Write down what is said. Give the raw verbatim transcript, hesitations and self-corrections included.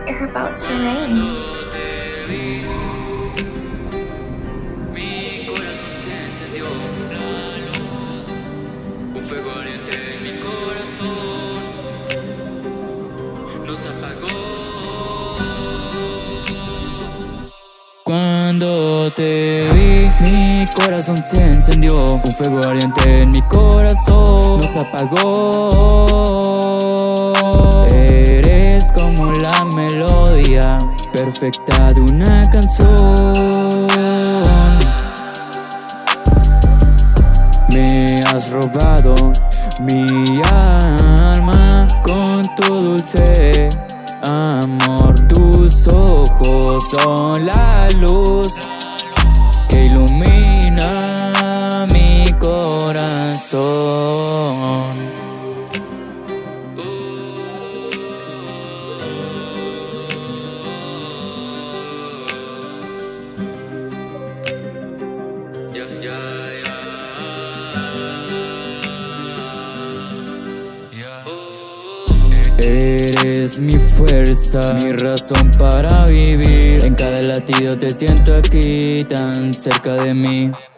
You're about to rain. Mi corazón se encendió, la luz, un fuego ardiente en mi corazón nos apagó. Cuando te vi, mi corazón se encendió, un fuego ardiente en mi corazón nos apagó. Eres como la melodía perfecta de una canción. Me has robado mi alma con tu dulce amor. Tus ojos son la luz que ilumina mi corazón. Yeah, yeah, yeah. Eres mi fuerza, mi razón para vivir. En cada latido te siento aquí, tan cerca de mí.